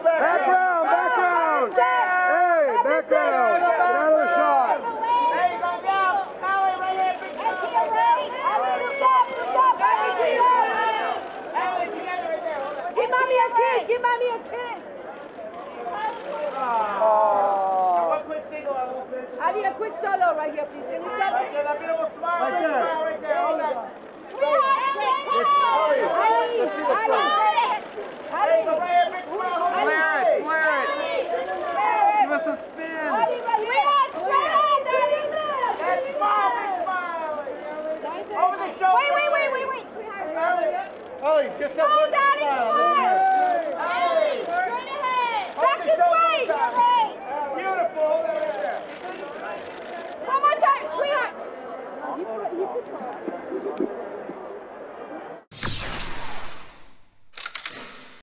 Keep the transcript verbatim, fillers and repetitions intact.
Background, background. Hey, background. Get out of the shot. There you go, down. Allie, right here, big shot. Allie, together right there. Hold on. Give mommy a kiss. Give mommy a kiss. Oh. One quick single, a little bit. I need a quick solo right here, please. Can we start? Right there, that beautiful smile. Right there. Smile right there. Hold on. Ali, Ali, Hey, go right here, big smile. Hold on. Flare it, flare it. Give us a spin. Ali, right here. That smile, big smile. Over the shoulder. Wait, wait, wait, wait, wait, sweetheart. Allie. Ollie, just have Oh, one Daddy, smile. smile.